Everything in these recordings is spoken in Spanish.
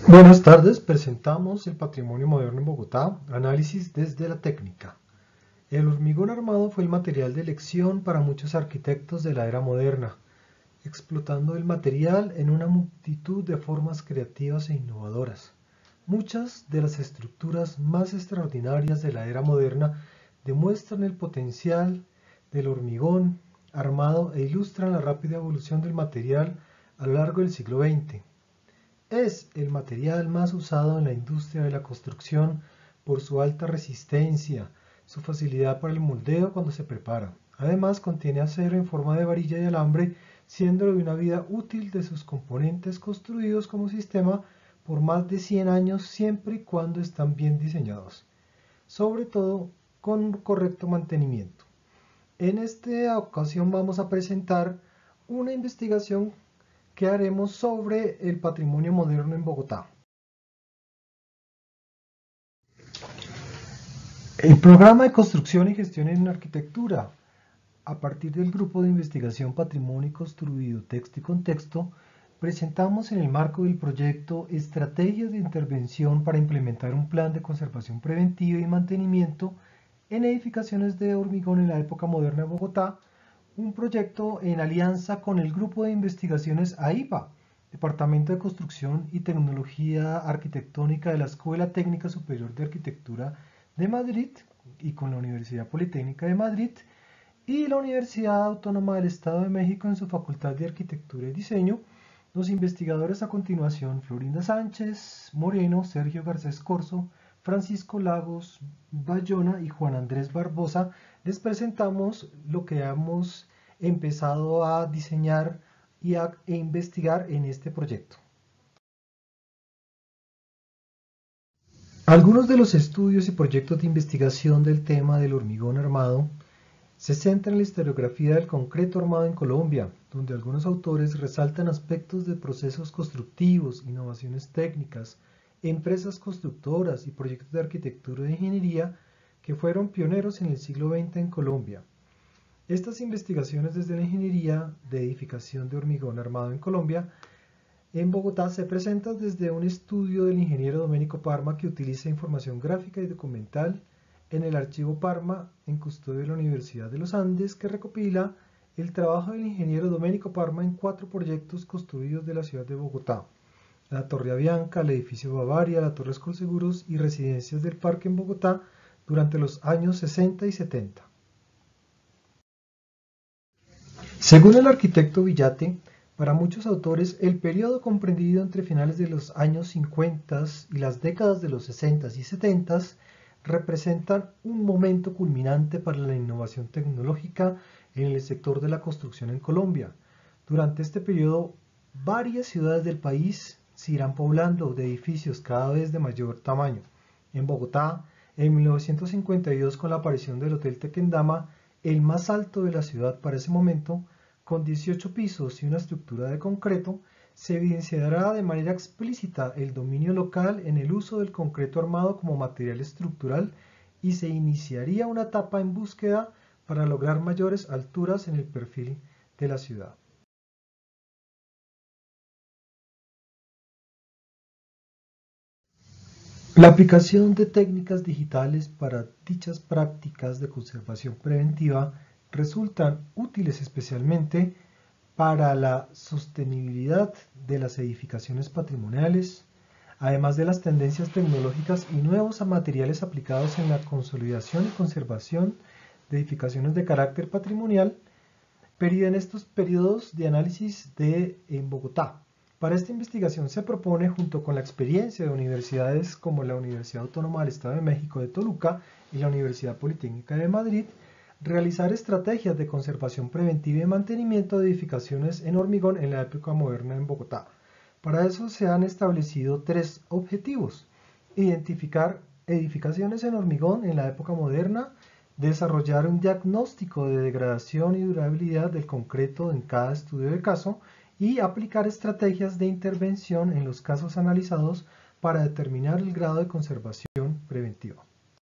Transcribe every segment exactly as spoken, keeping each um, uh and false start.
Buenas tardes, presentamos el patrimonio moderno en Bogotá, análisis desde la técnica. El hormigón armado fue el material de elección para muchos arquitectos de la era moderna, explotando el material en una multitud de formas creativas e innovadoras. Muchas de las estructuras más extraordinarias de la era moderna demuestran el potencial del hormigón armado e ilustran la rápida evolución del material a lo largo del siglo veinte. Es el material más usado en la industria de la construcción por su alta resistencia, su facilidad para el moldeo cuando se prepara. Además, contiene acero en forma de varilla de alambre, siendo de una vida útil de sus componentes construidos como sistema por más de cien años siempre y cuando están bien diseñados, sobre todo con un correcto mantenimiento. En esta ocasión vamos a presentar una investigación que haremos sobre el patrimonio moderno en Bogotá. El programa de construcción y gestión en arquitectura, a partir del grupo de investigación Patrimonio Construido, Texto y Contexto, presentamos en el marco del proyecto Estrategias de Intervención para implementar un plan de conservación preventiva y mantenimiento en edificaciones de hormigón en la época moderna de Bogotá, un proyecto en alianza con el grupo de investigaciones A I P A, Departamento de Construcción y Tecnología Arquitectónica de la Escuela Técnica Superior de Arquitectura de Madrid y con la Universidad Politécnica de Madrid y la Universidad Autónoma del Estado de México en su Facultad de Arquitectura y Diseño. Los investigadores a continuación: Florinda Sánchez Moreno, Sergio Garcés Corzo, Francisco Lagos Bayona y Juan Andrés Barbosa. Les presentamos lo que hemos empezado a diseñar y a e investigar en este proyecto. Algunos de los estudios y proyectos de investigación del tema del hormigón armado se centran en la historiografía del concreto armado en Colombia, donde algunos autores resaltan aspectos de procesos constructivos, innovaciones técnicas, empresas constructoras y proyectos de arquitectura e ingeniería que fueron pioneros en el siglo veinte en Colombia. Estas investigaciones desde la ingeniería de edificación de hormigón armado en Colombia, en Bogotá, se presentan desde un estudio del ingeniero Domenico Parma, que utiliza información gráfica y documental en el archivo Parma en custodia de la Universidad de los Andes, que recopila el trabajo del ingeniero Domenico Parma en cuatro proyectos construidos de la ciudad de Bogotá: la Torre Avianca, el edificio Bavaria, la Torre Colseguros y residencias del Parque en Bogotá durante los años sesenta y setenta. Según el arquitecto Villate, para muchos autores, el periodo comprendido entre finales de los años cincuenta y las décadas de los sesenta y setenta representan un momento culminante para la innovación tecnológica en el sector de la construcción en Colombia. Durante este periodo, varias ciudades del país se irán poblando de edificios cada vez de mayor tamaño. En Bogotá, en mil novecientos cincuenta y dos, con la aparición del Hotel Tequendama, el más alto de la ciudad para ese momento, con dieciocho pisos y una estructura de concreto, se evidenciará de manera explícita el dominio local en el uso del concreto armado como material estructural y se iniciaría una etapa en búsqueda para lograr mayores alturas en el perfil de la ciudad. La aplicación de técnicas digitales para dichas prácticas de conservación preventiva resultan útiles especialmente para la sostenibilidad de las edificaciones patrimoniales, además de las tendencias tecnológicas y nuevos materiales aplicados en la consolidación y conservación de edificaciones de carácter patrimonial, en estos periodos de análisis de, en Bogotá. Para esta investigación se propone, junto con la experiencia de universidades como la Universidad Autónoma del Estado de México de Toluca y la Universidad Politécnica de Madrid, realizar estrategias de conservación preventiva y mantenimiento de edificaciones en hormigón en la época moderna en Bogotá. Para eso se han establecido tres objetivos: identificar edificaciones en hormigón en la época moderna, desarrollar un diagnóstico de degradación y durabilidad del concreto en cada estudio de caso y aplicar estrategias de intervención en los casos analizados para determinar el grado de conservación preventiva.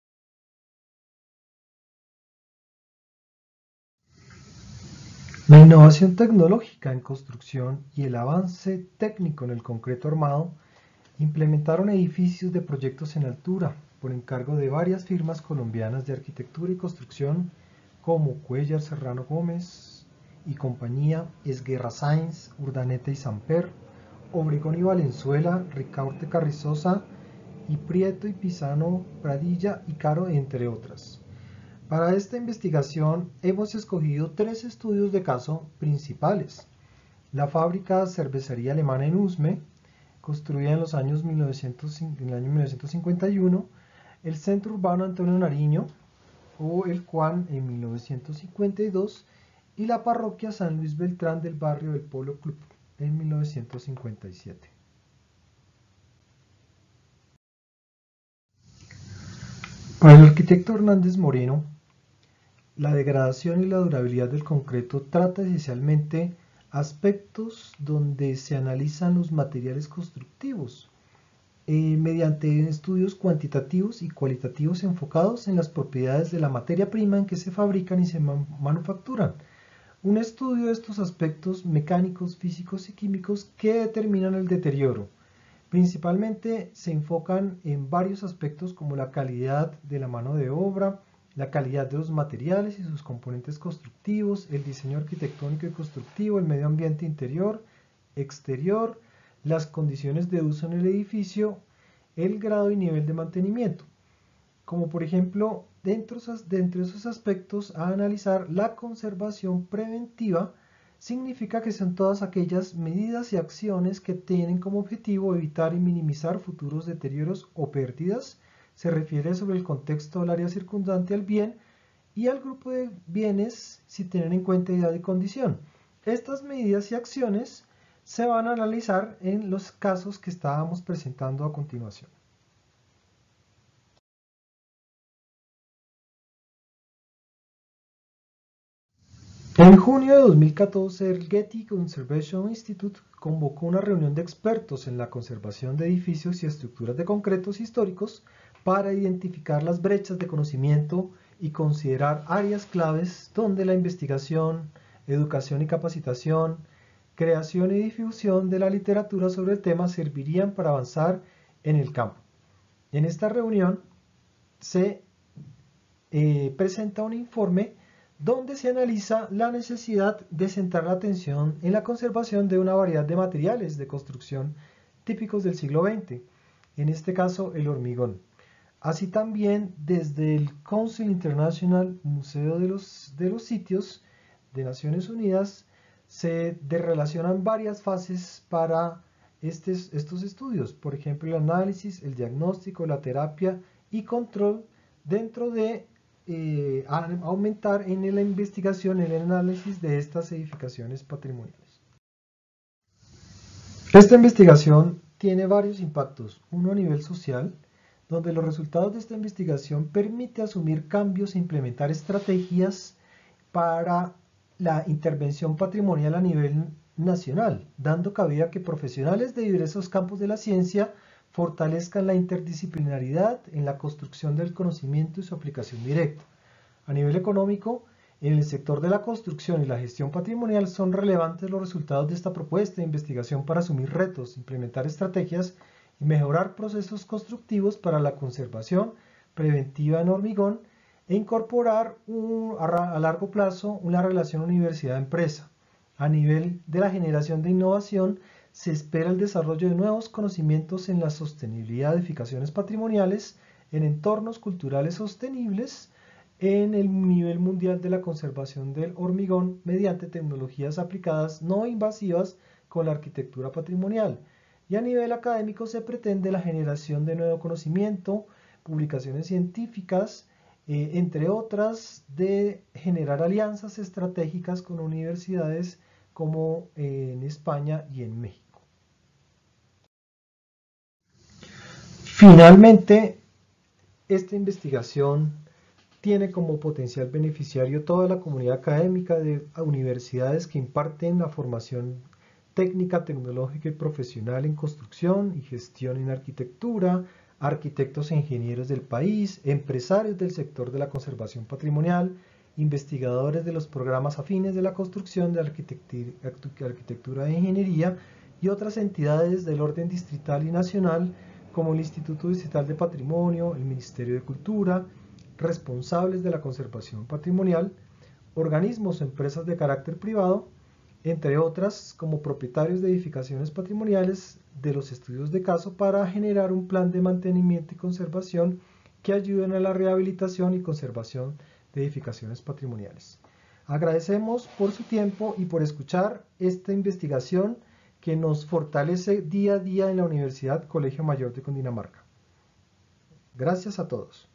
La innovación tecnológica en construcción y el avance técnico en el concreto armado Implementaron edificios de proyectos en altura por encargo de varias firmas colombianas de arquitectura y construcción como Cuellar Serrano Gómez y compañía, Esguerra Sáenz, Urdaneta y Samper, Obregón y Valenzuela, Ricaurte Carrizosa y Prieto y Pisano, Pradilla y Caro, entre otras. Para esta investigación hemos escogido tres estudios de caso principales. La fábrica cervecería alemana en Usme, construida en los años mil novecientos, en el año mil novecientos cincuenta y uno, el Centro Urbano Antonio Nariño, o el Cuan en mil novecientos cincuenta y dos, y la parroquia San Luis Beltrán del barrio del Polo Club en mil novecientos cincuenta y siete. Para el arquitecto Hernández Moreno, la degradación y la durabilidad del concreto trata esencialmente aspectos donde se analizan los materiales constructivos eh, mediante estudios cuantitativos y cualitativos enfocados en las propiedades de la materia prima en que se fabrican y se man manufacturan. Un estudio de estos aspectos mecánicos, físicos y químicos que determinan el deterioro. Principalmente se enfocan en varios aspectos como la calidad de la mano de obra, la calidad de los materiales y sus componentes constructivos, el diseño arquitectónico y constructivo, el medio ambiente interior, exterior, las condiciones de uso en el edificio, el grado y nivel de mantenimiento. Como por ejemplo, dentro, dentro de esos aspectos a analizar, la conservación preventiva significa que son todas aquellas medidas y acciones que tienen como objetivo evitar y minimizar futuros deterioros o pérdidas. Se refiere sobre el contexto del área circundante al bien y al grupo de bienes si tienen en cuenta edad y condición. Estas medidas y acciones se van a analizar en los casos que estábamos presentando a continuación. En junio de dos mil catorce, el Getty Conservation Institute convocó una reunión de expertos en la conservación de edificios y estructuras de concretos históricos para identificar las brechas de conocimiento y considerar áreas claves donde la investigación, educación y capacitación, creación y difusión de la literatura sobre el tema servirían para avanzar en el campo. En esta reunión se eh, presenta un informe donde se analiza la necesidad de centrar la atención en la conservación de una variedad de materiales de construcción típicos del siglo veinte, en este caso el hormigón. Así también desde el Council International Museo de los, de los Sitios de Naciones Unidas se relacionan varias fases para estes, estos estudios, por ejemplo el análisis, el diagnóstico, la terapia y control dentro de eh, aumentar en la investigación, en el análisis de estas edificaciones patrimoniales. Esta investigación tiene varios impactos, uno a nivel social, donde los resultados de esta investigación permiten asumir cambios e implementar estrategias para la intervención patrimonial a nivel nacional, dando cabida a que profesionales de diversos campos de la ciencia fortalezcan la interdisciplinaridad en la construcción del conocimiento y su aplicación directa. A nivel económico, en el sector de la construcción y la gestión patrimonial son relevantes los resultados de esta propuesta de investigación para asumir retos, implementar estrategias y mejorar procesos constructivos para la conservación preventiva en hormigón e incorporar un, a largo plazo una relación universidad-empresa. A nivel de la generación de innovación, se espera el desarrollo de nuevos conocimientos en la sostenibilidad de edificaciones patrimoniales, en entornos culturales sostenibles, en el nivel mundial de la conservación del hormigón mediante tecnologías aplicadas no invasivas con la arquitectura patrimonial. Y a nivel académico se pretende la generación de nuevo conocimiento, publicaciones científicas, eh, entre otras, de generar alianzas estratégicas con universidades como eh, en España y en México. Finalmente, esta investigación tiene como potencial beneficiario toda la comunidad académica de universidades que imparten la formación técnica, tecnológica y profesional en construcción y gestión en arquitectura, arquitectos e ingenieros del país, empresarios del sector de la conservación patrimonial, investigadores de los programas afines de la construcción, de arquitectura e ingeniería y otras entidades del orden distrital y nacional como el Instituto Distrital de Patrimonio, el Ministerio de Cultura, responsables de la conservación patrimonial, organismos o empresas de carácter privado, entre otras como propietarios de edificaciones patrimoniales de los estudios de caso para generar un plan de mantenimiento y conservación que ayuden a la rehabilitación y conservación de edificaciones patrimoniales. Agradecemos por su tiempo y por escuchar esta investigación que nos fortalece día a día en la Universidad Colegio Mayor de Cundinamarca. Gracias a todos.